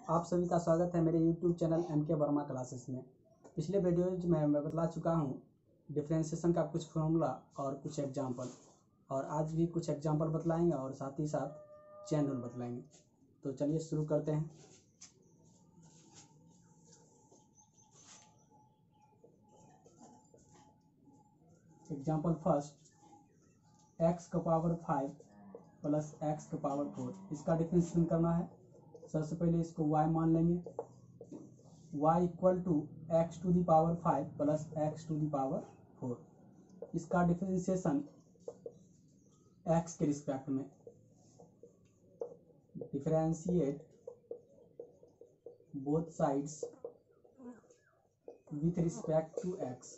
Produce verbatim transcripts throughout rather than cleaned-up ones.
आप सभी का स्वागत है मेरे यूट्यूब चैनल एम के वर्मा क्लासेस में। पिछले वीडियोज में मैं बतला चुका हूँ डिफरेंशिएशन का कुछ फॉर्मूला और कुछ एग्जाम्पल, और आज भी कुछ एग्जाम्पल बतलाएंगे और साथ ही साथ चेन रूल बतलाएंगे। तो चलिए शुरू करते हैं। एग्जाम्पल फर्स्ट, एक्स का पावर फाइव प्लस एक्स का पावर फोर, इसका डिफरेंशिएशन करना है। सबसे पहले इसको y मान लेंगे, y equal to X to the power five plus X to the power four. इसका डिफरेंशिएशन x के रिस्पेक्ट में, differentiate both sides with respect to x।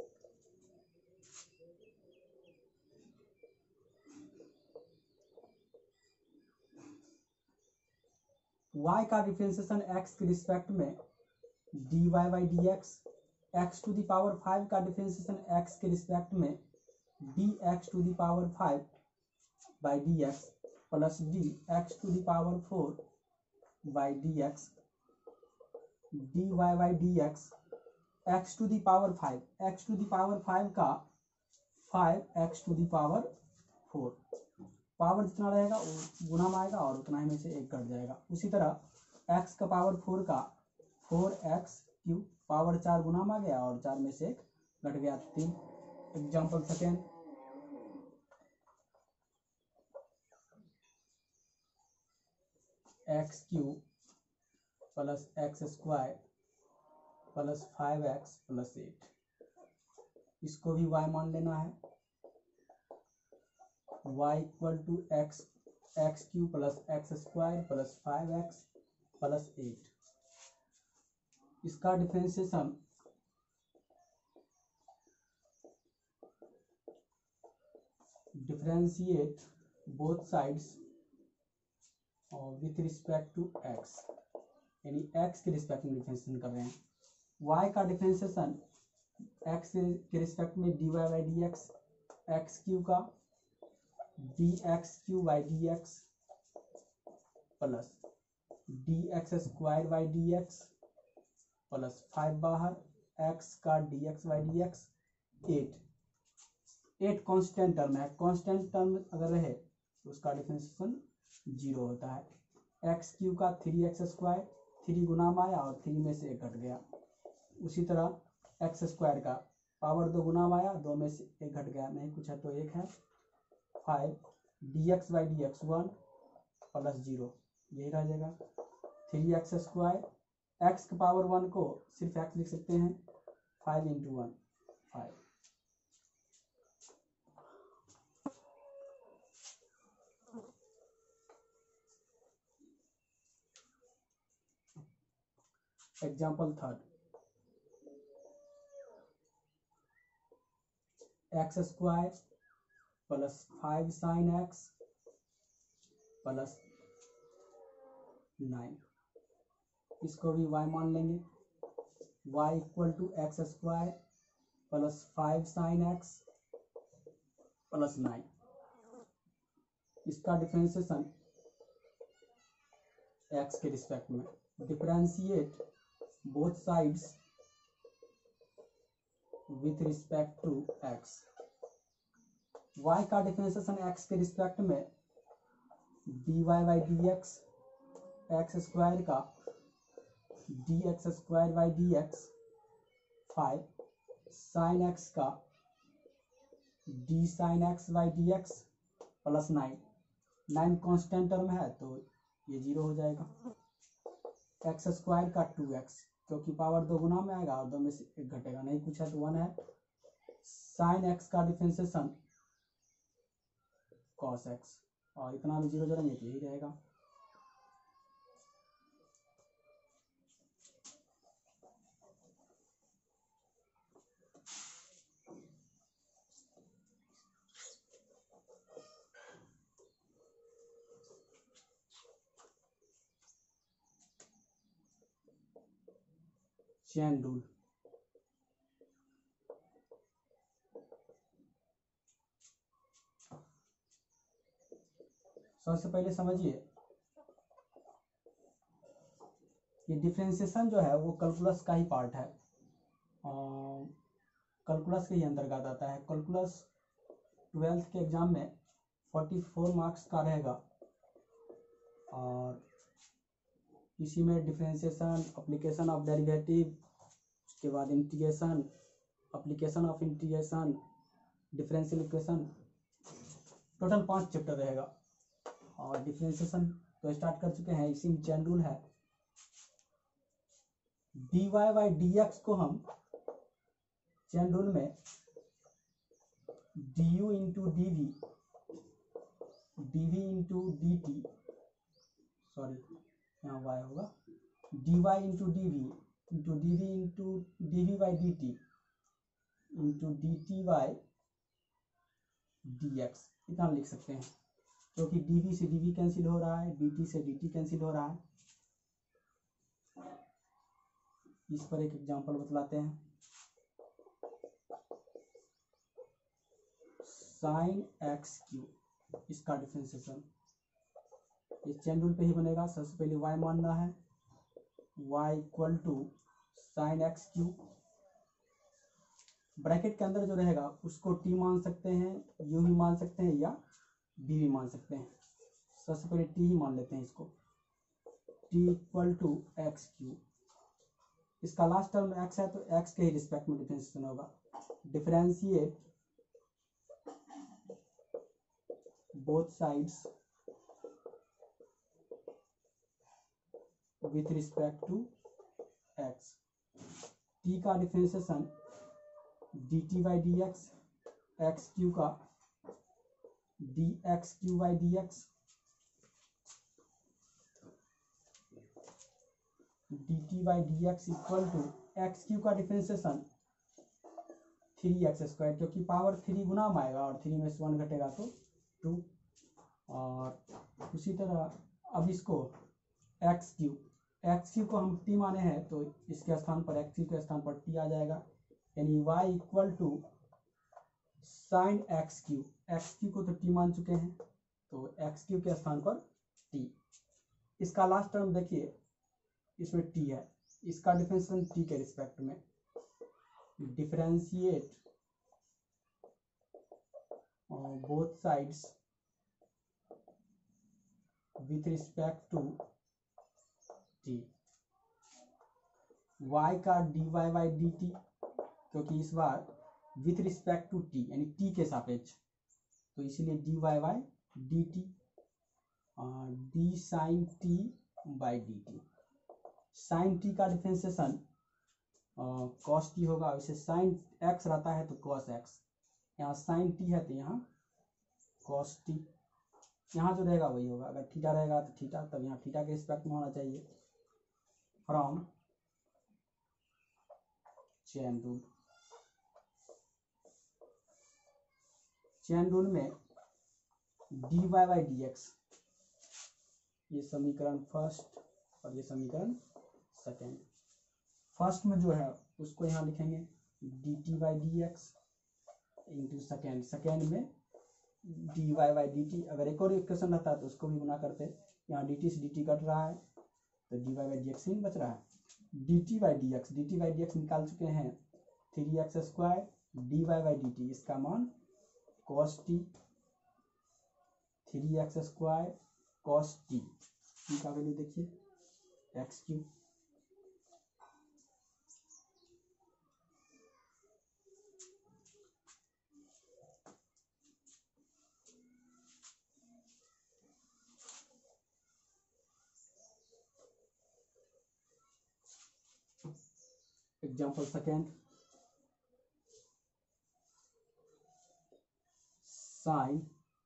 y का डिफरेंशिएशन x के रिस्पेक्ट में dy by D x, X to the power five का differentiation x के respect में dx to the power five by D X plus D X to the power four by D x, D Y by D x, X to the power five, X to the power five का five X to the power four, power जितना रहेगा वो गुना में आएगा और उतना ही में से एक कट जाएगा। उसी तरह x का पावर फोर का फोर एक्स क्यूब, पावर चार गुना में आ गया और चार में से एक कट गया। तीन example second, X cube plus X square plus five X plus eight, इसको भी y मान लेना है। y equal to X X cube plus X square plus five X plus eight. इसका differentiation differentiate both sides with respect to x, यानी x के respect में differentiation कर रहे हैं। y का डिफरेंशिएशन x के रिस्पेक्ट में dy by D x, X cube का D x cube by D X plus D x square by D X plus five बाहर, x का D X by D X, eight. Eight constant term है, constant term अगर रहे तो उसका differentiation zero होता है। एक्स क्यूब का थ्री एक्स स्क्वायर, थ्री गुना में आया और थ्री में से एक घट गया। उसी तरह एक्स स्क्वायर का पावर दो गुना में आया, दो में से एक घट गया, नहीं कुछ है तो एक है। Five D X by D X one plus zero, यही रह जाएगा। थ्री एक्स स्क्वायर, एक्स के पावर वन को सिर्फ एक्स लिख सकते हैं, five into one five. Example third, X square plus five sine X plus nine, इसको भी y मान लेंगे। y equal to X square plus five sine X plus nine. इसका डिफरेंशिएशन x के रिस्पेक्ट में, differentiate both sides with respect to x। y का differentiation x के respect में dy by D x, x square का D x square by D X, five sine X का D sine X by D X plus nine. Nine constant term है तो ये zero हो जाएगा। एक्स स्क्वायर का टू एक्स, क्योंकि power दो गुना में आएगा और दो में से एक घटेगा, नहीं कुछ है तो वन है। साइन एक्स का डिफरेंशिएशन कॉस एक्स, और इतना भी जीरो जोड़ेंगे तो यही रहेगा। चेन रूल, सबसे पहले समझिए ये डिफ्रेंशिएशन जो है वो कैलकुलस का ही पार्ट है, कैलकुलस के ही अंतर्गत आता है। कैलकुलस ट्वेल्थ के एग्जाम में फोर्टी फोर मार्क्स का रहेगा और इसी में डिफ्रेंशिएशन, एप्लीकेशन ऑफ डेरिवेटिव, उसके बाद integration, application of integration, differential equation, total पांच चैप्टर रहेगा। और डिफ्रेंशिएशन तो स्टार्ट कर चुके हैं, इसी में चेन रूल है। D Y by D x को हम चेन रूल में D U into D V, D V into D T, sorry यहाँ वाई होगा, D Y into D V into D V into D V by D T into D T by D X, इतना लिख सकते हैं, क्योंकि तो D V से D V cancel हो रहा है, डी टी से डी टी कैंसिल हो रहा है। इस पर एक एग्जांपल बतलाते हैं। साइन एक्स क्यू, इसका डिफरेंशिएशन इस चेन रूल पे ही बनेगा। सबसे पहले y मानना है, y equal to sine x cube, bracket के अंदर जो रहेगा उसको t मान सकते हैं, u भी मान सकते हैं या v भी मान सकते हैं। सबसे पहले t ही मान लेते हैं इसको, t equal to x cube. इसका लास्ट टर्म x है तो x के ही रिस्पेक्ट में डिफरेंशिएशन होगा। Differentiate both sides with respect to x। t का differentiation d T by D x, x cube का D x cube by D x, d T by D x equal to x cube का differentiation three x square, क्योंकि power three गुना में आएगा और three में से वन घटेगा तो टू। और उसी तरह अब इसको एक्स क्यू, एक्स क्यू को हम टी माने हैं तो इसके स्थान पर एक्स क्यू के स्थान पर टी आ जाएगा, यानी y equal to sine x cube, x cube को तो टी मान चुके हैं तो एक्स क्यू के स्थान पर टी। इसका लास्ट टर्म देखिए, इसमें टी है, इसका डिफरेंशिएशन टी के रिस्पेक्ट में। Differentiate both sides with respect to t. y का d Y by D t, क्योंकि इस बार विथ रिस्पेक्ट टू टी यानी टी के सापेक्ष, तो इसीलिए d Y by D t, d sine t by D t. Sine t का डिफरेंशिएशन कॉस टी होगा, वैसे साइन एक्स रहता है तो कॉस एक्स, यहाँ साइन टी है तो यहाँ कॉस टी, यहाँ जो रहेगा वही होगा। अगर थीटा रहेगा तो थीटा, तब यहाँ थीटा के रिस्पेक्ट में होना चाहिए। From chain rule, chain rule में d Y by D x, ये समीकरण फर्स्ट और ये समीकरण सेकेंड। फर्स्ट में जो है उसको यहाँ लिखेंगे d T by D x into second, second में d Y by D t. अगर एक और इक्वेशन रहता है तो उसको भी गुना करते, यहाँ डी टी से डी टी कट रहा है तो d Y by D x ही बच रहा है। D T by D x, d T by D x निकाल चुके हैं, three x square d Y by D t, इसका मान cos t, three x square cos t, t का वैल्यू देखिए x cube. Example second, sine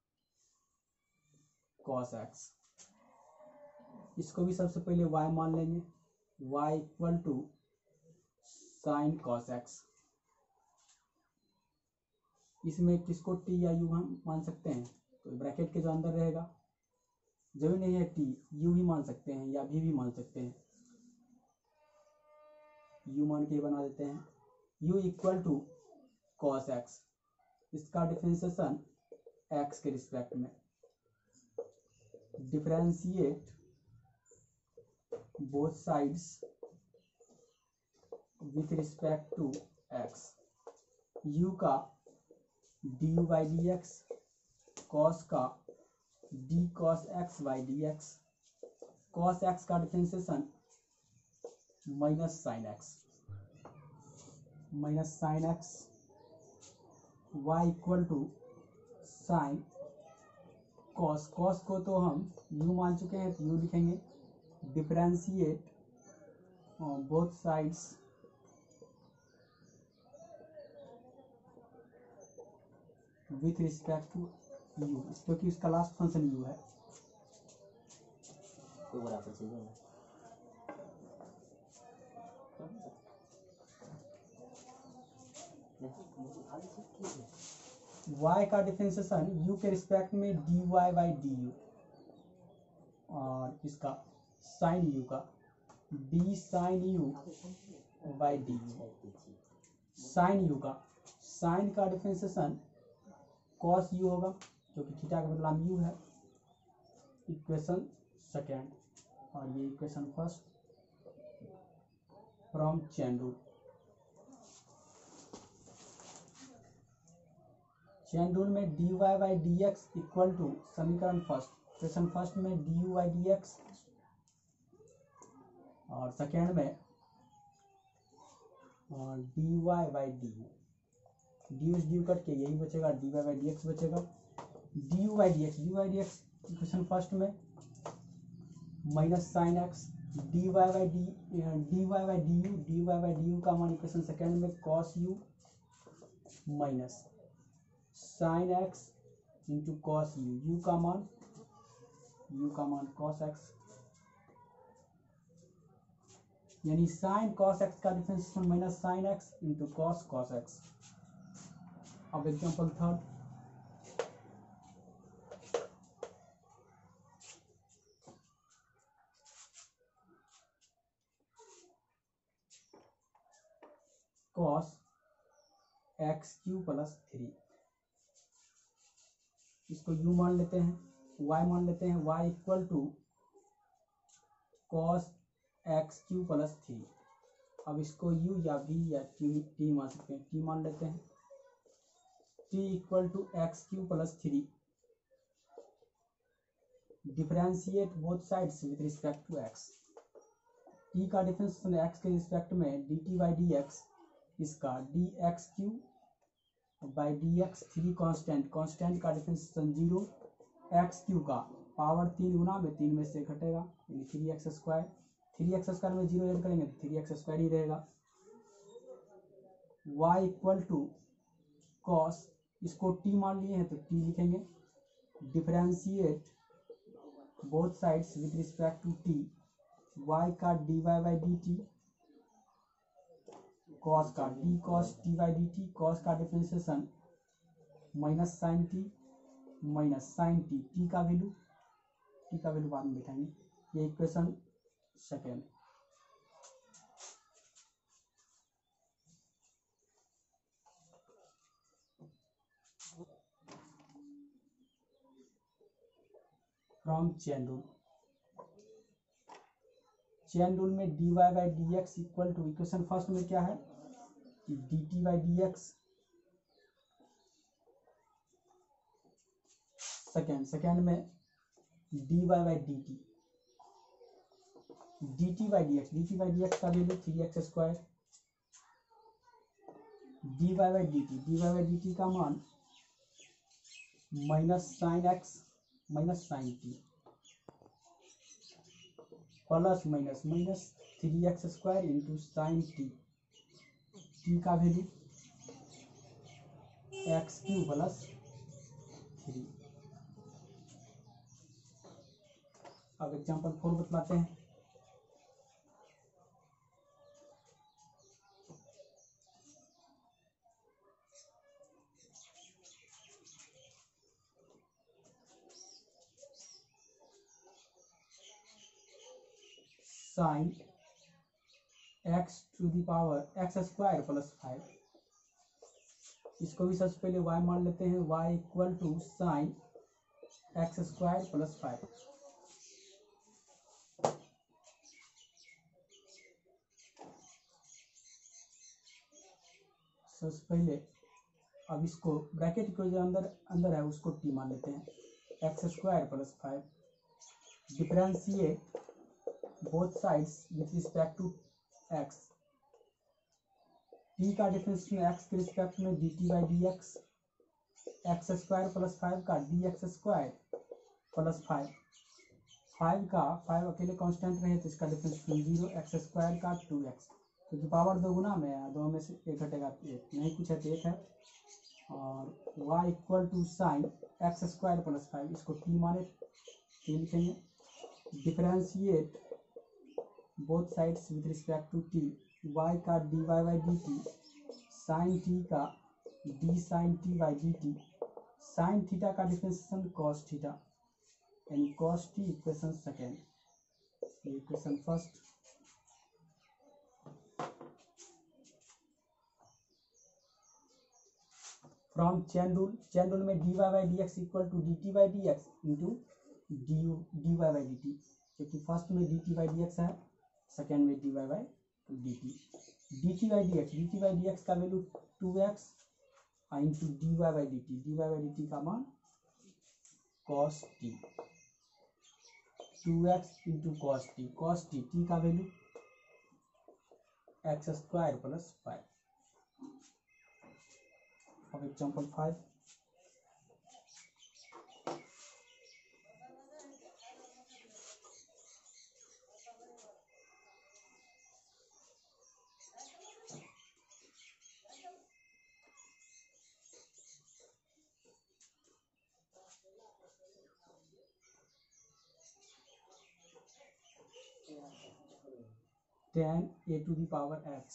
cos x, इसको भी सबसे पहले y मान लेंगे, y equal to sine cos x. इसमें किसको t या u हम मान सकते हैं, तो ब्रैकेट के जो अंदर रहेगा, जो भी नहीं है t, u भी मान सकते हैं या v भी मान सकते हैं, u मान के बना देते हैं। u equal to cos x, इसका डिफरेंशिएशन x के रिस्पेक्ट में। Differentiate both sides with respect to x, u का d u by D x, cos का d cos x by D x, cos x का differentiation minus sine x, minus sine x, y equal to sine cos, cos को तो हम u मान चुके हैं तो u लिखेंगे, differentiate both sides with respect to u, क्योंकि इसका लास्ट फंक्शन u है। कोई बराबर चीज है y का डिफरेंशिएशन u के रिस्पेक्ट में dy बाई डी यू, और इसका साइन u का d sine u by d u, sine u का साइन का डिफरेंशिएशन कॉस u होगा क्योंकि थीटा का बदला u है। इक्वेशन सेकेंड और ये equation first from chain rule. Chain rule में d Y by D x equal to समीकरण फर्स्ट, इक्वेशन फर्स्ट में D u by D x और सेकेंड में d Y by d u, d u d u cut के यही बचेगा, d Y by D x बचेगा, d u by D x, D y d x equation first में minus sine x, D Y by D d Y by d u, d Y by d u का मान equation second में cos u minus sine x into cos u, u का मान u का मान cos x, यानी sine cos x का differentiation minus sine x into cos cos x. अब example third, cos x cube plus three, इसको u मान लेते हैं, y मान लेते हैं, y equal to cos x cube plus three. अब इसको u या v या t t मान सकते हैं, t मान लेते हैं, t equal to x cube plus three, differentiate both sides with respect to x, t का डिफरेंशिएशन x के रिस्पेक्ट में dt बाई डी एक्स, इसका d x cube by D x, three constant, constant का differentiation zero, x cube का power तीन गुना में तीन में से घटेगा यानी three x square, three x square में जीरो ऐड करेंगे तो थ्री एक्स स्क्वायर ही रहेगा। y इक्वल टू कॉस, इसको t मान लिए हैं तो t लिखेंगे, differentiate both sides with respect to t, y का d Y by D t, cos का d cos t by D t, cos का differentiation minus sine t minus sine t, t का value t का value बाद में बैठाएंगे। ये equation second. From chain rule, chain rule में d Y by D x equal to, equation first में क्या है कि d T by D x, second second में d Y by D t, d T by D x, d T by D x का value three x square, d Y by D t, d Y by D t का मान minus sine x minus sine t plus minus minus three x square into sine t, t का value x cube plus three. अब example four बतलाते हैं। Sine x to the power x square plus five, इसको भी सबसे पहले y मान लेते हैं, y equal to sine x square plus five. सबसे पहले अब इसको ब्रैकेट को जो अंदर अंदर है उसको टी मान लेते हैं, x square plus five, differentiate both sides with respect to x, t का डिफरेंशिएशन एक्स के रिस्पेक्ट में d T by D x, x square plus five का D x square plus five, five का five अकेले constant रहे तो इसका differentiation zero, x square का टू एक्स, क्योंकि पावर दो गुना में है, दो में से एक घटेगा एक, नहीं कुछ है तो एक है, और y equal to sine x square plus five, इसको t माने t लिखेंगे, differentiate both sides with respect to t, y का d Y by D t, sine t का D sine t by D t, sine theta का differentiation cos theta, यानी cos t equation second, equation first, from chain rule, chain rule में d Y by D x equal to d T by D x into d d Y by D t, क्योंकि first में d T by D x है, second में d Y by D t, d T by D x, d T by D x का value two x into d Y by D t, d Y by D t का मान cos t, two x into cos t, cos t, t का value x square plus five. अब example five, ten a to the power x,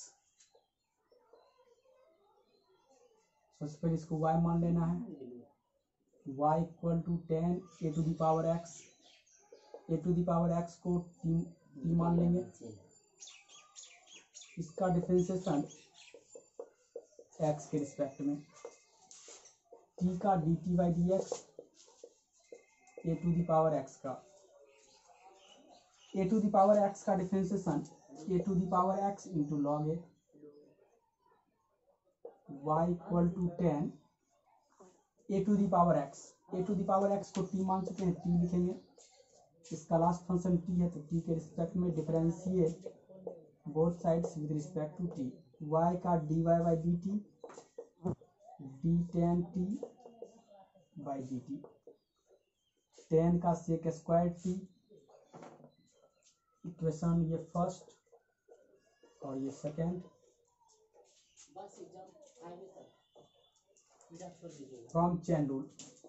सबसे पहले इसको y मान लेना है, y equal to tan a to the power x, a to the power x को t t मान लेंगे, इसका डिफरेंशिएशन x के रिस्पेक्ट में, t का d T by D x, a to the power x का, a to the power x का differentiation a to the power x into log a, y equal to tan a to the power x, a to the power x को t मान चुके हैं, t लिखेंगे, इसका last function t है तो t के रिस्पेक्ट में differentiate both sides with respect to t, y का d Y by D t, d tan t by D t, tan का सेक स्क्वायर टी, इक्वेशन ये फर्स्ट और ये second, from chain rule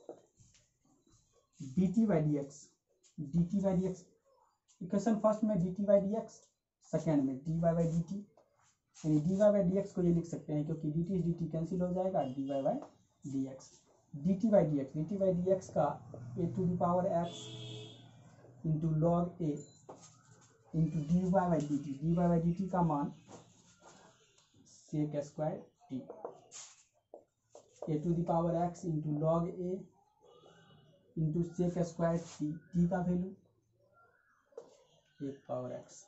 d T by D x, d T by D x, equation first में d T by D x, second में d Y by D t, यानी d Y by D x को ये लिख सकते हैं क्योंकि d t d t cancel हो जाएगा, d Y by D x, d T by D x, d T by D x का a to the power x into log a into d Y by D t, d Y by D t का मान sec square t, a to the power x into log a into sec square t, t का value एक power x.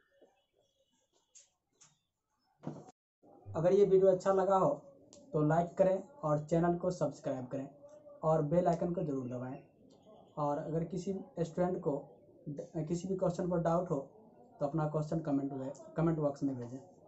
अगर ये video अच्छा लगा हो तो लाइक करें और चैनल को सब्सक्राइब करें और बेल आइकन को जरूर दबाएं, और अगर किसी स्टूडेंट को किसी भी क्वेश्चन पर डाउट हो तो अपना क्वेश्चन कमेंट कमेंट बॉक्स में भेजें।